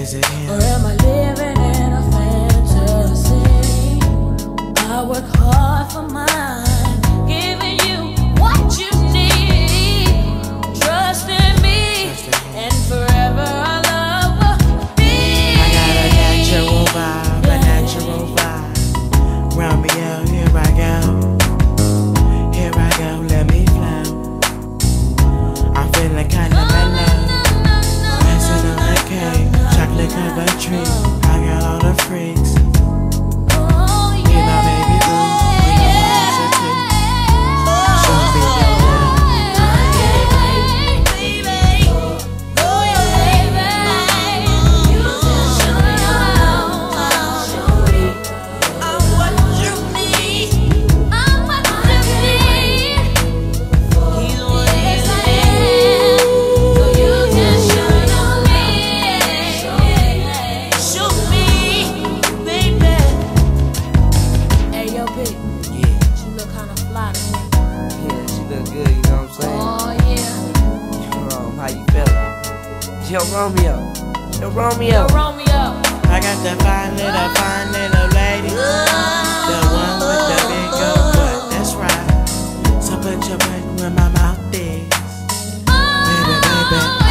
Is it him? Or am I living in a fantasy? I work hard for mine, giving you what you need. Trust in me, and forever our love will be. I got a natural vibe, a natural vibe. Romeo, here I go. Here I go, let me flow. I'm feeling kinda mellow. Dancing on the cake, chocolate covered tree. I got all the freaks. Be my baby boo, we don't want you to. Show me your love. Yo, Romeo. Yo, Romeo. Yo, Romeo. I got the fine little lady. The one with the big old butt, that's right. So put your butt where my mouth is. Baby, baby.